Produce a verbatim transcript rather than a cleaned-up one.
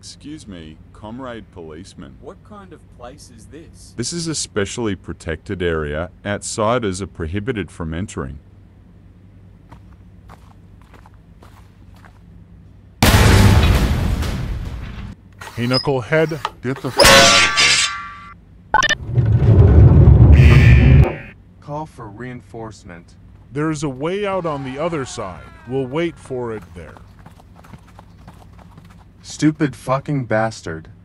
Excuse me, comrade policeman. What kind of place is this? This is a specially protected area. Outsiders are prohibited from entering. Hey, knucklehead. Get the f out of there. Call for reinforcement. There's a way out on the other side. We'll wait for it there. Stupid fucking bastard.